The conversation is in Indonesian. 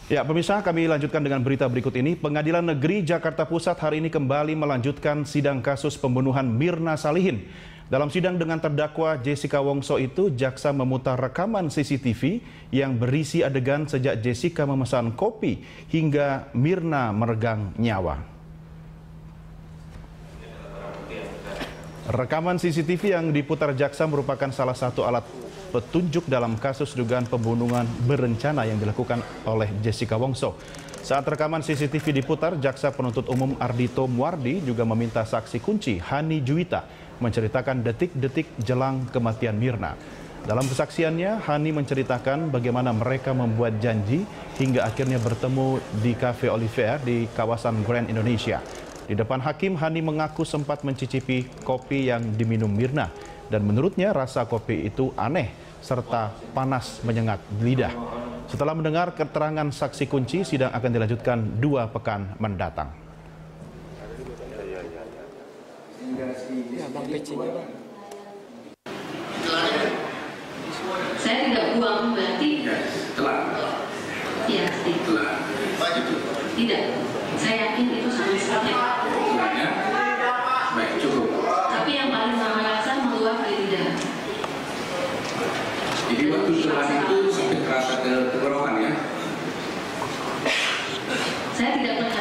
Ya, pemirsa, kami lanjutkan dengan berita berikut ini. Pengadilan Negeri Jakarta Pusat hari ini kembali melanjutkan sidang kasus pembunuhan Mirna Salihin. Dalam sidang dengan terdakwa Jessica Wongso itu, jaksa memutar rekaman CCTV yang berisi adegan sejak Jessica memesan kopi hingga Mirna meregang nyawa. Rekaman CCTV yang diputar jaksa merupakan salah satu alat petunjuk dalam kasus dugaan pembunuhan berencana yang dilakukan oleh Jessica Wongso. Saat rekaman CCTV diputar, jaksa penuntut umum Ardhito Muardi juga meminta saksi kunci Hani Juwita menceritakan detik-detik jelang kematian Mirna. Dalam kesaksiannya, Hani menceritakan bagaimana mereka membuat janji hingga akhirnya bertemu di Cafe Olivier di kawasan Grand Indonesia. Di depan hakim, Hani mengaku sempat mencicipi kopi yang diminum Mirna dan menurutnya rasa kopi itu aneh serta panas menyengat di lidah. Setelah mendengar keterangan saksi kunci, sidang akan dilanjutkan 2 pekan mendatang. Saya tidak buang berarti? Telah. Iya, Telah. tidak. Saya yakin itu sama sekali. Telahnya? Baik, cukup. Tapi yang paling sama rasa meluap di lidah. Jadi waktu telah itu sampai terasa ke tenggorokan ya? Saya tidak